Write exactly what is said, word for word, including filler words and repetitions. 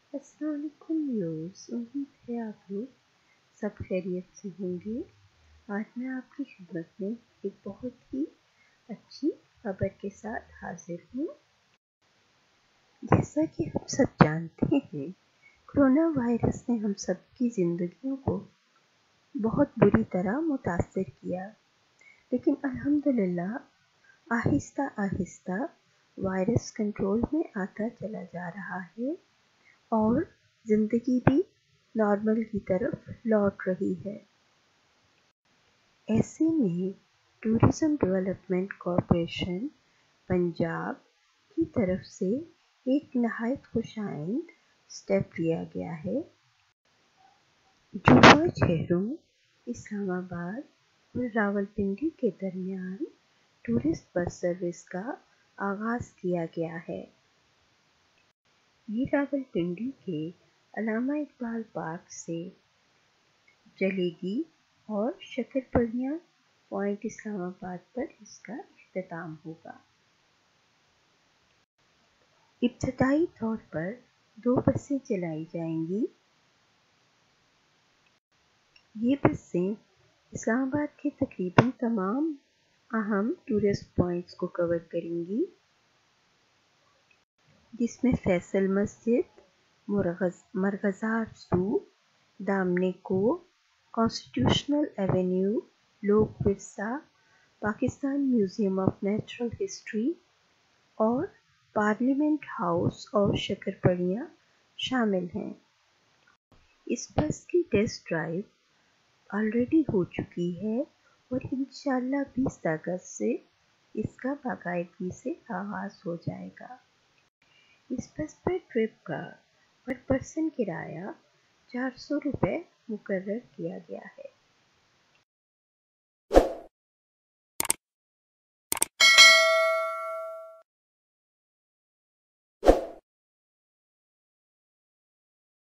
السلام علیکم ویورز، امید ہے آپ لوگ سب خیریت سے ہوں گے۔ آج میں آپ کی خدمت میں ایک بہت ہی اچھی خبر کے ساتھ حاضر ہوں۔ جیسا کہ ہم سب جانتے ہیں، کرونا وائرس نے ہم سب کی زندگیوں کو بہت بری طرح متاثر کیا، لیکن الحمدللہ آہستہ آہستہ وائرس کنٹرول میں آتا چلا جا رہا ہے اور زندگی بھی نارمل کی طرف لوٹ رہی ہے۔ ایسے میں ٹورزم ڈیولپمنٹ کارپوریشن پنجاب کی طرف سے ایک نہایت خوش آئند اسٹیپ لیا گیا ہے۔ جڑواں شہروں اسلام آباد اور راولپنڈی کے درمیان ٹورسٹ بس سروس کا آغاز کیا گیا ہے۔ یہ راولپنڈی کے علامہ اقبال پارک سے چلے گی اور شکرپڑیاں پوائنٹ اسلام آباد پر اس کا اختتام ہوگا۔ ابتدائی طور پر دو بسیں چلائی جائیں گی۔ یہ بسیں اسلام آباد کے تقریباً تمام اہم ٹورسٹ پوائنٹس کو کور کریں گی، جس میں فیصل مسجد، مرغزار زو، دامنی کو، constitutional avenue, Lok Virsa, Pakistan museum of natural history اور پارلیمنٹ ہاؤس اور شکرپڑیاں شامل ہیں۔ اس بس کی ٹیسٹ ڈرائیو آلریڈی ہو چکی ہے اور انشاءاللہ بیس اگست سے اس کا باقاعدگی سے آغاز ہو جائے گا۔ اس بس پر ٹرپ کا پر پرسن کرایہ چار سو روپے مقرر کیا گیا ہے۔